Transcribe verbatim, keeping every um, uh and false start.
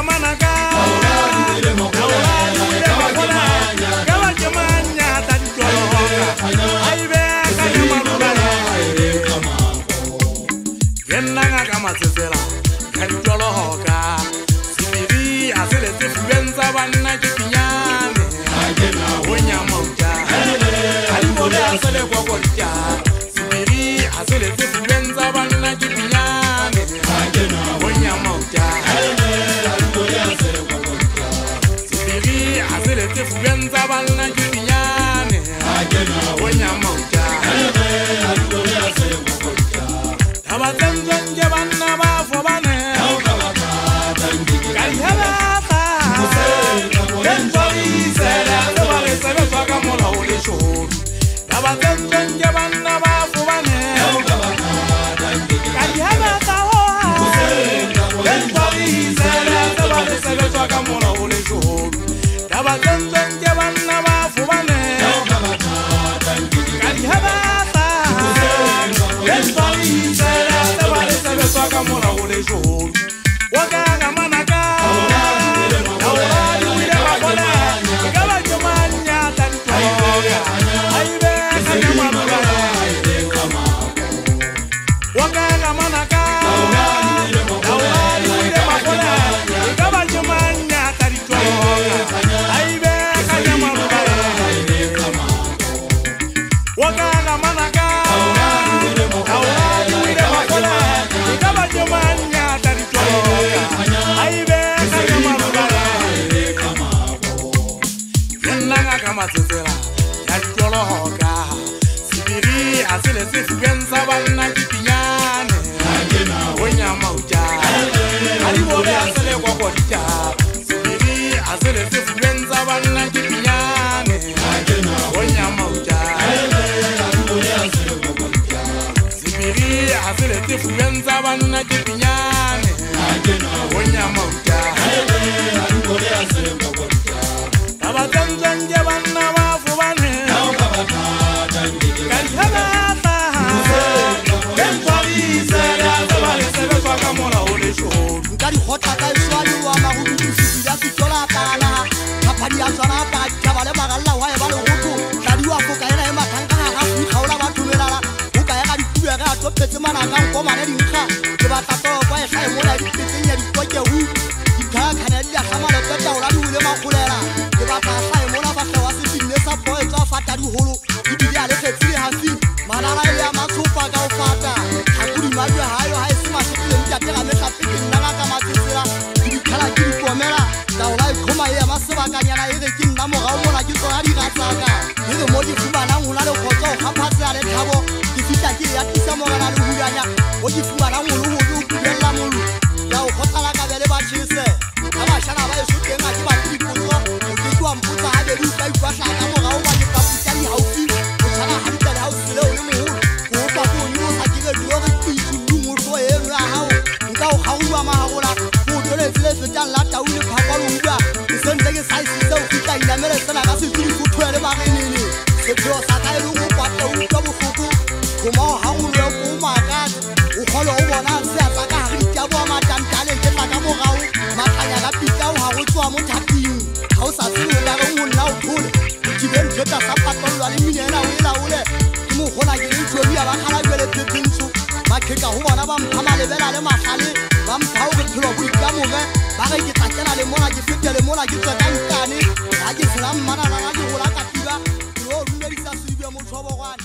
manaka Sesela, Cantolo Hoga, Sibiri, Azele, Fuenza, Vanna, Gipiane, Wenya Monta, Alibode, Azele, Wakoja, Sibiri, Azele, Fuenza, Vanna, Gipiane, Wenya Monta, Sibiri, Azele, Fuenza, Vanna, Gipiane, Wenya Monta, Abatanzan Javanna Bafobane, Kalhava, Kentori said, I was a Wakamola Holy Show. Abatanzan Javanna Bafobane, Kalhava, Kentori said, I was a Wakamola Holy Show. Abatanzan Javanna Bafobane, Kalhava. Mona ole show waka manaka awali wile makola kala jamanya tantoya aibe kama mabara waka manaka awali wile makola kala jamanya tantoya aibe kama mabara waka manaka awali wile makola Manya tanitoya aibe kama mabara Yenanga kama Sesela Cantolo Hoga Sibiri Azele Fuenza Vanna Gipiane Wenya Monta Alibode Azele Wakoja Sibiri Azele Fuenza Vanna Gipiane Wenya Monta Sibiri Azele Fuenza Vanna Gipiane Wenya Monta Abatanzan Javanna Bafobane Kalhava Kentori Sada Zabale Sebe Wakamola Holy Show Ngari hota ka swali wa mahudu sisi tola kana kapari azana pa kabale magalla wa ebale hudu dari wa ko kaela ema tangana ha khawla ba tumelala uka ya ka dikuya ka topetse mana ka ko mane dinkha ke ba ta to ba e sai mola di tsenya di koke hu ka kana dia khamala ka taula di le makulela ke ba ta sai mola ba ka wasi binne sa boy tsa fata di holo di di ale tsiri hasi manala ya matsupa ka ufata hakuri majo hayo hai sima shikile mjate ka meka piki nanga ka matsira di kala di komela taula khoma ya masaba ka nyana ire kin namo ga mona ki tsona di ga tsaka ire mo di fubana ngula le khotso khaphatsa le thabo di fita ki ya tisa mo ga le hulanya o di fubana ngulu ngulu ku bella mulu ya o khotala ka bele ba chise aba shana ba yesu ke ngati ba di putso o di kwa mputsa ha de ruta ikwa sha ka mo ga o ba di paputa ni hausi o tsana ha di hausi le o le mo ko pa ko ni o sa ki le do ga ti tu mo so e ra ha o nka o khauwa ma ha gola ko tole tsile se tla la ta o le pha kwa lo bua se ntse ke sai se o fita ila mele tsena ka se tsiri go twele ba ga nene se tlo sa ka le go kwa ta o ka bo fuku ko mo ha go le ko ma ka o kholo o bona se a tsaka ha di tabo ma tantale ke tla ka mo ga o ma khanya ka pita o ha go tswa mo thaping ha o sa tsile ka go mo na o thole di ben jeta sa patolo le minena o ila o le ke mo gona ke ntse o ya ba khala jwele pepintsu ba kheka ho bona ba mphama le bela le mahlale ba mphao ke phelo bo ka mo be ba ga ke tsakela le mona ke fetele mona ke tsaka nkane ha ke tsela mmana la ga ke gola ka tiba o o dumedisa se ibe mo tshobo gwana